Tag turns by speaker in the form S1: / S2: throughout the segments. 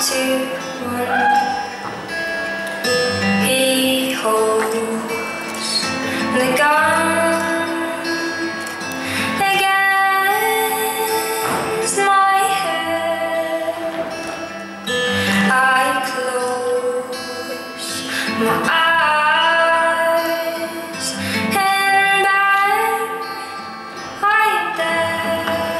S1: 2, 1. He holds the gun against my head. I close my eyes and bang, I'm dead.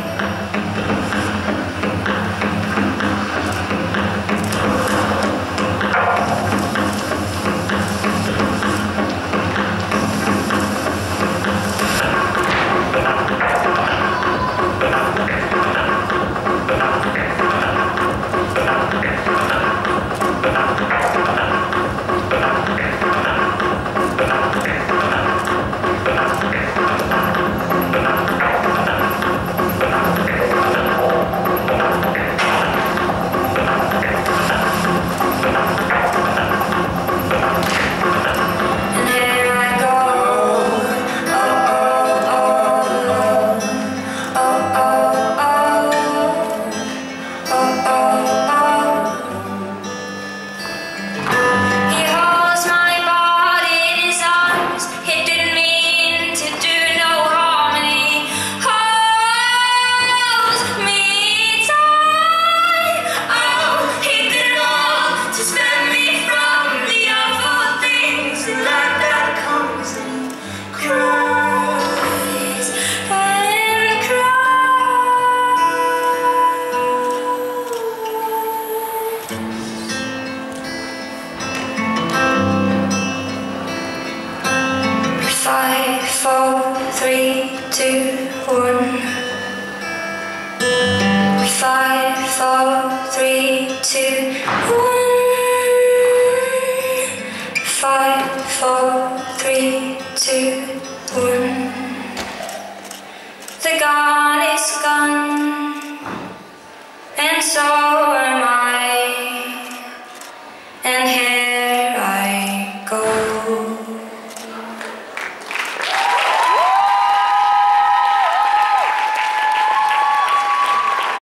S1: Five, 4, 3, 2, 1. 5, 4, 3, 2, 1. 5, 4, 3, 2, 1. The gun is gone, and so